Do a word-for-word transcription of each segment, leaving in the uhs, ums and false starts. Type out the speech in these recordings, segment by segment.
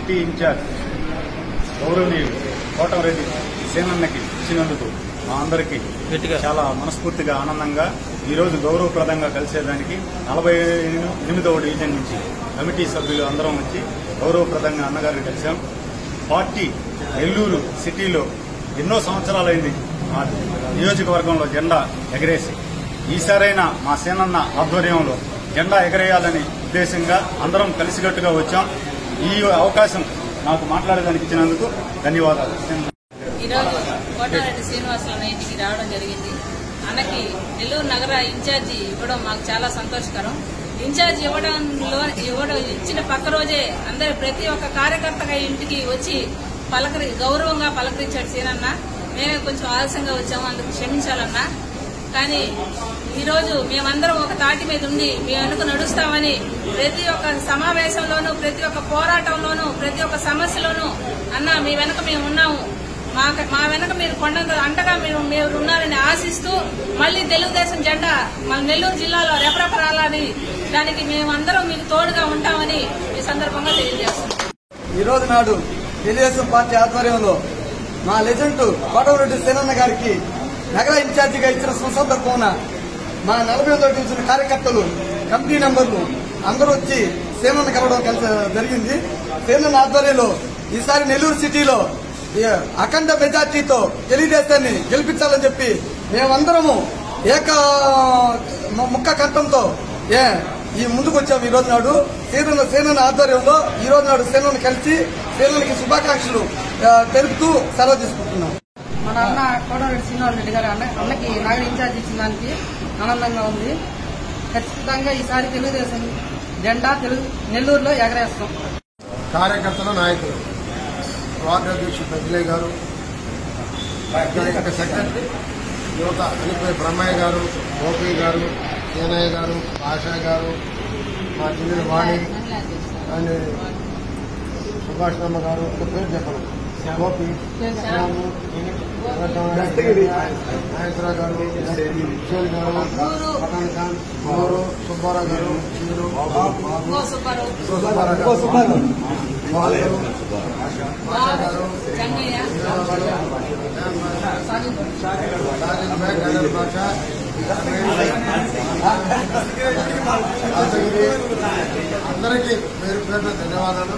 City incharge గౌరవనీయులు కోటమిరెడ్డి సేనన్నకి ఇచ్చినందుకు మా అందరికీ చాలా మనస్ఫూర్తిగా ఆనందంగా ఈరోజు గౌరవప్రదంగా కలిసేదానికి నలభై ఎనిమిదవ డివిజన్ నుంచి కమిటీ సభ్యులు అందరం వచ్చి గౌరవప్రదంగా అన్నగారిని కలిశాం. పార్టీ నెల్లూరు సిటీలో ఎన్నో సంవత్సరాలైంది మా నియోజకవర్గంలో జెండా ఎగరేసి, ఈసారైనా మా సేనన్న ఆధ్వర్యంలో జెండా ఎగరేయాలని ఉద్దేశంగా అందరం కలిసికట్టుగా వచ్చాం. ఈ అవకాశం నాకు మాట్లాడడానికి ఇచ్చినందుకు ధన్యవాదాలు. ఈరోజు కోటారెడ్డి శ్రీనివాసరావు ఇంటికి రావడం జరిగింది. అన్నకి నెల్లూరు నగర ఇన్ఛార్జి ఇవ్వడం మాకు చాలా సంతోషకరం. ఇన్ఛార్జి ఇవ్వడంలో ఇవ్వడం ఇచ్చిన పక్క రోజే అందరు ప్రతి ఒక్క కార్యకర్తగా ఇంటికి వచ్చి పలకరి గౌరవంగా పలకరించాడు సీనన్న. మేమే కొంచెం ఆలస్యంగా వచ్చాము, అందుకు క్షమించాలన్నా. కానీ ఈరోజు మేమందరం ఒక తాటి మీద ఉండి మీ వెనుక నడుస్తామని ప్రతి ఒక్క సమావేశంలోనూ, ప్రతి ఒక్క పోరాటంలోనూ, ప్రతి ఒక్క సమస్యలోనూ అన్న మీ వెనక మేము ఉన్నాము, మా వెనక మీరు కొండంత అంటగా మీరు మీరు ఉన్నారని ఆశిస్తూ మళ్లీ తెలుగుదేశం జెండా మన నెల్లూరు జిల్లాలో రెపరెపరాలని దానికి మేమందరం మీకు తోడుగా ఉంటామని ఈ సందర్భంగా తెలియజేస్తున్నాం. ఈ రోజు నాడు తెలుగుదేశం పార్టీ ఆధ్వర్యంలో మా లెజెండ్ కోటమిరెడ్డి సేనన్న గారికి నగర ఇన్ఛార్జిగా ఇచ్చిన సందర్భంన మా నలభై ఐదో డివిజన్ కార్యకర్తలు, కమిటీ మెంబర్లు అందరూ వచ్చి సేనన్న కలవడం కలిసి జరిగింది. సేనన్న ఆధ్వర్యంలో ఈసారి నెల్లూరు సిటీలో అఖండ మెజార్టీతో తెలుగుదేశాన్ని గెలిపించాలని చెప్పి మేమందరము ఏక ముక్క కంఠంతో ఏ ఈ ముందుకు వచ్చాము. ఈ రోజు నాడు సేనన్న సేనన్న ఆధ్వర్యంలో ఈ రోజు నాడు సేనను కలిసి సేనకి శుభాకాంక్షలు తెలుపుతూ సెలవు తీసుకుంటున్నాం. మన అన్న కోటమిరెడ్డి శ్రీనివాసరెడ్డి గారు అన్న అన్నకి నగర ఇన్ఛార్జ్ ఇచ్చిన దానికి ఆనందంగా ఉంది. ఖచ్చితంగా ఈసారి తెలుగుదేశం జెండా తెలుగు నెల్లూరులో ఎగరేస్తాం. కార్యకర్తలు, నాయకులు, వార్డు అధ్యక్షుడు పెద్దలయ్య గారు, సెక్రటరీ యువత అనిపై బ్రహ్మయ్య గారు, గోపి గారు, సేనయ్య గారు, ఆశా గారు, మా జిల్లా వాణి అండ్ సుభాష్ నమ్మ గారు, పేరు చెప్పండి, గోపి, నాగేశ్వరరావు గారు, కిషోర్ గారు, పఠాన్ ఖాన్, గౌరు, సుబ్బారావు గారు, చీరు, సుబ్బారావు గారు, ఆశా గారు, భాష, అందరికీ పేరు పేరున ధన్యవాదాలు.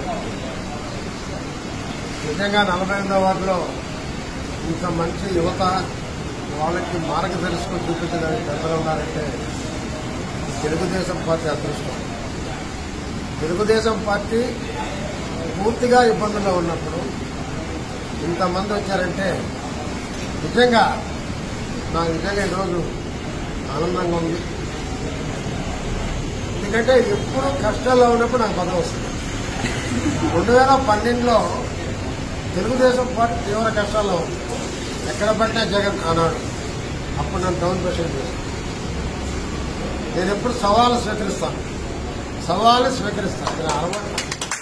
నిజంగా నలభై ఎనిమిదో వార్డులో ఇంత మంచి యువత, వాళ్ళకి మార్గదర్శకం చూపించడానికి పెద్దలు ఉన్నారంటే తెలుగుదేశం పార్టీ అదృష్టం. తెలుగుదేశం పార్టీ పూర్తిగా ఇబ్బందుల్లో ఉన్నప్పుడు ఇంతమంది వచ్చారంటే నిజంగా నాకు నిజంగా ఈరోజు ఆనందంగా ఉంది. ఎందుకంటే ఎప్పుడు కష్టాల్లో ఉన్నప్పుడు నాకు పదవి వస్తుంది. రెండు వేల పన్నెండులో తెలుగుదేశం పార్టీ తీవ్ర కష్టాల్లో ఉంది. ఎక్కడ పట్టినా జగన్ అన్నాడు. అప్పుడు నన్ను టౌన్ ప్రెసిడెంట్ చేశాను. నేను ఎప్పుడు సవాలు స్వీకరిస్తాను, సవాలు స్వీకరిస్తాను. నేను అరవై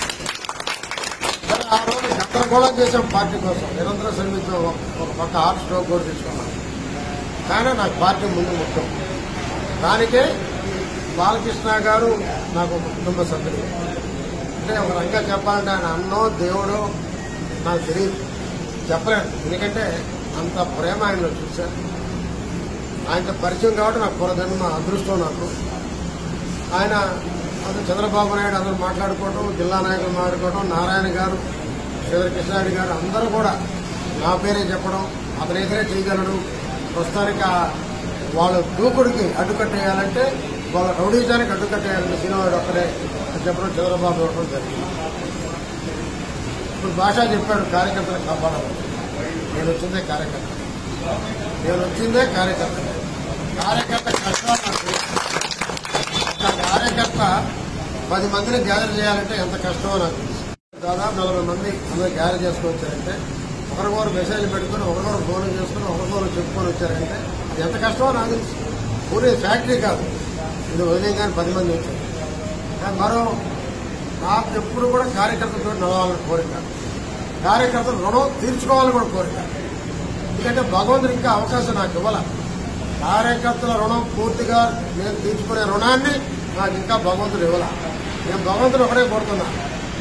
ఆ రోజు గందరగోళం చేసాం పార్టీ కోసం. నిరంతరం శ్రమించే ఒక పక్క హార్ట్ స్ట్రోక్ కూడా తెచ్చుకున్నాను. కానీ నాకు పార్టీ ముందు ముఖ్యం. దానికే బాలకృష్ణ గారు నాకు ఒక కుటుంబ సభ్యులు. అంటే ఒక రంగా చెప్పాలంటే ఆయన అన్నో దేవుడో నాకు తెలియదు, చెప్పలేను. ఎందుకంటే అంత ప్రేమ ఆయనలో చూశాను. ఆయనతో పరిచయం కాబట్టి నాకు పూర్వజన్మ అదృష్టం. నాకు ఆయన అతను చంద్రబాబు నాయుడు అందరూ మాట్లాడుకోవడం, జిల్లా నాయకులు మాట్లాడుకోవడం, నారాయణ గారు, శ్రీకృష్ణారెడ్డి గారు అందరూ కూడా నా పేరే చెప్పడం, అతని ఎదురే చేయగలడు. ప్రస్తుతానికి వాళ్ళ దూకుడికి అడ్డుకట్టేయాలంటే, వాళ్ళ రౌడీజానికి అడ్డుకట్టేయాలంటే శ్రీనివాడు ఒక్కడే చెప్పడం, చంద్రబాబు ఇవ్వడం జరిగింది. ఇప్పుడు భాష చెప్పాడు కార్యకర్తలు కాపాడాలి. నేను వచ్చిందే కార్యకర్త, నేను వచ్చిందే కార్యకర్త. కార్యకర్త కష్టాలు నాకు కార్యకర్త పది మందిని గ్యాదర్ చేయాలంటే ఎంత కష్టమో నాకు తెలుసు. దాదాపు నలభై మంది అందరూ గ్యాదర్ చేసుకుని వచ్చారంటే, ఒకరికొకరు మెసేజ్లు పెట్టుకుని, ఒకరికొకరు ఫోన్లు చేసుకుని, ఒకరికొకరు చెప్పుకొని వచ్చారంటే అది ఎంత కష్టమో నాకు తెలుసు. ఊరే ఫ్యాక్టరీ కాదు ఇది, వదిలే కానీ పది మంది వచ్చారు. కానీ మరో నాకు ఎప్పుడు కూడా కార్యకర్తలతో నడవాలని కోరిక, కార్యకర్తలు రుణం తీర్చుకోవాలని కూడా కోరిక. ఎందుకంటే భగవంతుడు ఇంకా అవకాశం నాకు ఇవ్వాల. కార్యకర్తల రుణం పూర్తిగా నేను తీర్చుకునే రుణాన్ని నాకు ఇంకా భగవంతుడు ఇవ్వాల. నేను భగవంతుడు ఒకటే కోరుతున్నా,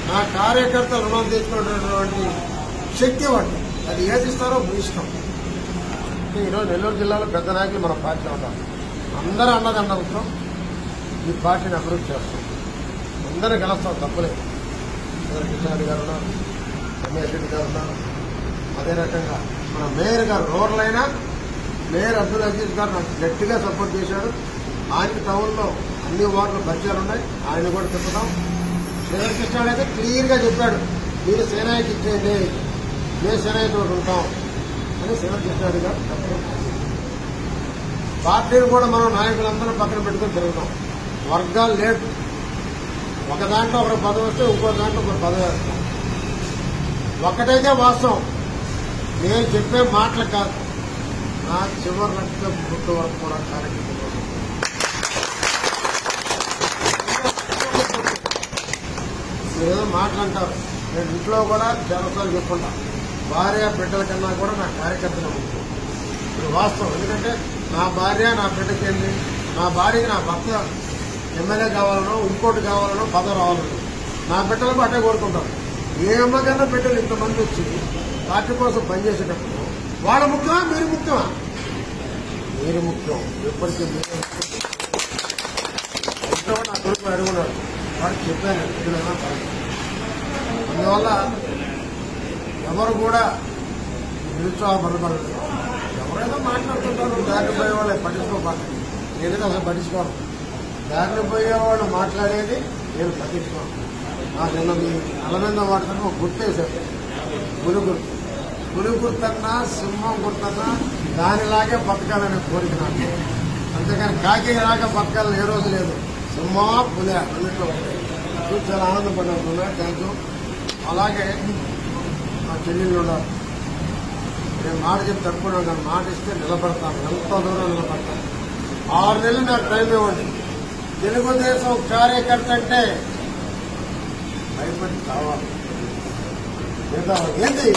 నా కార్యకర్తలు రుణం తీసుకునేటటువంటి శక్తి వంటి అది ఏది ఇస్తారో మీ ఇష్టం. ఈరోజు నెల్లూరు జిల్లాలో పెద్ద నాయకులు మన పార్టీలో ఉంటాం. అందరూ అన్నదండలతో ఈ పార్టీని అభివృద్ధి చేస్తాం. అందరినీ కలుస్తాం, తప్పలేదు. కిషోర్ గారు ఉన్నారు, రమేష్ రెడ్డి గారు ఉన్నారు. అదే రకంగా మన మేయర్ గారు రూరల్ అయినా మేయర్ అబ్దుల్ అజీజ్ గారు నాకు గట్టిగా సపోర్ట్ చేశాడు. ఆయన టౌన్లో అన్ని వార్డులు పరిచయాలు ఉన్నాయి, ఆయన కూడా తిప్పుతాం. శ్రీధర్ కృష్ణ అయితే క్లియర్ గా చెప్పాడు, మీరు సేనాయికి ఇచ్చేయండి, మేము సేనాయితో ఉంటాం అని శ్రీధర్ కృష్ణ గారు చెప్పడం. పార్టీని కూడా మనం నాయకులందరూ పక్కన పెట్టుకుని తిరుగుతాం. వర్గాలు లేదు. ఒక దాంట్లో ఒకరు పదవి వస్తే ఇంకో దాంట్లో ఒకరు పదవి వేస్తాం. ఒక్కటైతే వాస్తవం, నేను చెప్పే మాటలు కాదు, నా చివరి రక్త గుర్తు వరకు కూడా కార్యక్రమం మీరేదో మాట్లాంటారు. నేను ఇంట్లో కూడా చాలాసార్లు చెప్పుకుంటా, భార్య బిడ్డల కన్నా కూడా నా కార్యకర్తలు ముఖ్యం. ఇప్పుడు వాస్తవం, ఎందుకంటే నా భార్య నా బిడ్డకెళ్ళి, నా భార్యకి నా భర్త ఎమ్మెల్యే కావాలనో ఇంకోటి కావాలనో పదవి రావాలనో నా బిడ్డలకు అట్టే కోరుకుంటాను. ఏ అమ్మకన్నా బిడ్డలు ఇంతమంది వచ్చి పార్టీ కోసం పనిచేసేటప్పుడు వాళ్ళ ముఖ్యమా మీరు ముఖ్యమా? మీరు ముఖ్యం. ఎప్పటికీ మీరు ఇంట్లో నా కొడుకు అడుగున్నాడు, వాడికి చెప్పాను ఎదురైనా పని. అందువల్ల ఎవరు కూడా నిరుత్సాహపడబడలేదు. ఎవరైనా మాట్లాడుతుంటారు, దారిని పోయే వాళ్ళు పట్టించుకోవాలి. నేనైతే అసలు పట్టించుకోను. దారిని పోయే వాళ్ళు మాట్లాడేది నేను పట్టించుకోను. నాకు నిన్న మీ అలనంద వాడుతున్న ఒక గుర్తేశారు, పులి గుర్తు. పులి గుర్తన్నా సింహం గుర్తన్నా దానిలాగే బతకాలనే కోరిక నాకు. అంతేకాని కాకి లాగా బతకాలని ఏ రోజు లేదు. సింహమా పులి అన్నింటిలో ఉంటాయి. చూసి చాలా ఆనందపడ్డా. Thank you. అలాగే మా చెల్లెళ్ళు ఉన్నారు. నేను మాట చెప్పి తట్టుకున్నాను, కానీ మాట ఇస్తే నిలబడతాను, ఎంత దూరం నిలబడతాను. ఆరు నెలలు నాకు టైం ఇవ్వండి. తెలుగుదేశం కార్యకర్త అంటే భయపడి కావాలి. ఏంటి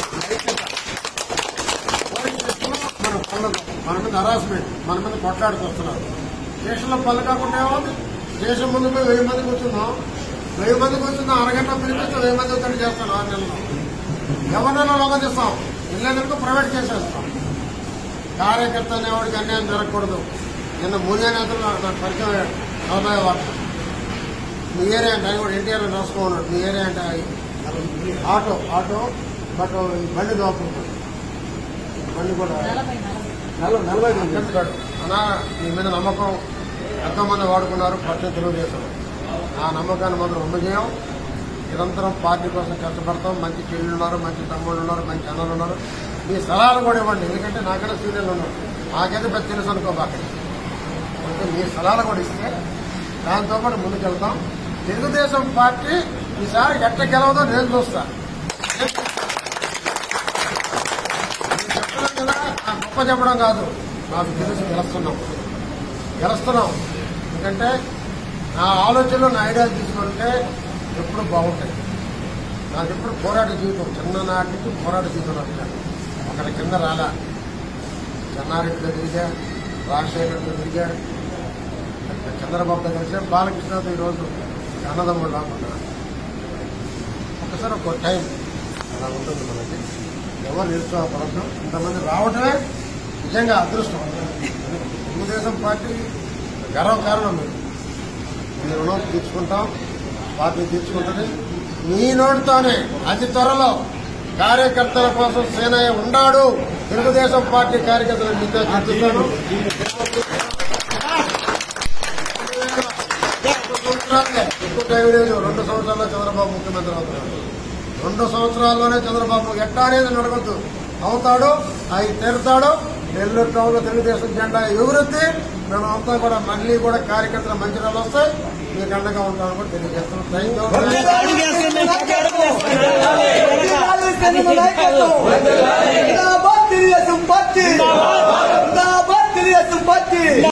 మన పనులు, మన మీద హరాస్మెంట్, మన మీద కొట్లాడుకొస్తున్నారు. స్టేషన్లో పనులు కాకుండా ఏమవుతుంది? స్టేషన్ ముందు పోయి వెయ్యి మంది కూర్చున్నాం, వెయ్యి మంది కూర్చున్నాం, అరగంట పిలిపిస్తే వెయ్యి మంది ఒత్తిడి చేస్తాను. ఆరు నెలల్లో ఎవరినైనా లొంగదీస్తాం, ఇళ్ళందరికీ ప్రైవేట్ చేసేస్తాం. కార్యకర్త అనేవాడికి అన్యాయం జరగకూడదు. నిన్న మూల్య నేతలు నాకు పరిచయం అయ్యాడు. నలభై వార్త మీ ఏరియా అంటే ఆయన కూడా ఎన్టీఆర్ రాసుకోన్నాడు. మీ ఏరియా అంటే ఆటో ఆటో బట్ బండి దోపుకుంటాడు. బండి కూడా నలభై మంది చెప్తాడు. అన్నా మీ మీద నమ్మకం ఎంతోమంది వాడుకున్నారు, పట్టిన తెలుగుదేశం. ఆ నమ్మకాన్ని మాత్రం ఉండజేయం. నిరంతరం పార్టీ కోసం కష్టపడతాం. మంచి చెల్లెళ్ళు ఉన్నారు, మంచి తమ్ముళ్ళు ఉన్నారు, మంచి అన్నలు ఉన్నారు. మీ సలహాలు కూడా ఇవ్వండి, ఎందుకంటే నాకైనా సీనియర్లు ఉన్నారు. నాకైతే పెద్ద తెలుసు అనుకోబాకండి. అంటే మీ సలహాలు కూడా ఇస్తే దాంతో పాటు ముందుకెళ్తాం. తెలుగుదేశం పార్టీ ఈసారి ఎట్ట గెలవదో నేను చూస్తా. చెప్పడం కదా, ఆ గొప్ప చెప్పడం కాదు, నాకు తెలిసి గెలుస్తున్నాం గెలుస్తున్నాం ఎందుకంటే నా ఆలోచనలో నా ఐడియాలు తీసుకుంటే ఎప్పుడు బాగుంటాయి. నాకు ఎప్పుడు పోరాట జీవితం, చిన్ననాటి నుంచి పోరాట జీవితం వచ్చాను. ఒకరి కింద రాలా. చెన్నారెడ్డితో తిరిగా, రాజశేఖర్తో తిరిగా, చంద్రబాబుతో కలిసా, బాలకృష్ణతో ఈరోజు అన్నదమ్ముడు రాకుండా. ఒకసారి ఒక టైం అలా ఉంటుంది మనకి. ఎవరు నిరుత్సాహపడద్దు. ఇంతమంది రావటమే నిజంగా అదృష్టం. తెలుగుదేశం పార్టీ గర్వకారణం. మీరు మీ రుణం తీర్చుకుంటాం, పార్టీ తీర్చుకుంటుంది. మీ నోటితోనే అతి త్వరలో కార్యకర్తల కోసం సేనయ్య ఉండాడు. తెలుగుదేశం పార్టీ కార్యకర్తలు మీతో చర్చిస్తాను. ఎక్కువ టైం లేదు. రెండు సంవత్సరాల్లో చంద్రబాబు ముఖ్యమంత్రి అవుతున్నాడు. రెండు సంవత్సరాల్లోనే చంద్రబాబు ఎట్టా అనేది నడవద్దు, అవుతాడు, అవి తెరుతాడు. నెల్లూరు టౌన్ లో తెలుగుదేశం జెండా ఎగురుద్ది. మేము అంతా కూడా మళ్లీ కూడా కార్యకర్తల మంచి రోజులు వస్తాయి. మీకు అండగా ఉంటామని కూడా తెలియజేస్తున్నాం. Thank you.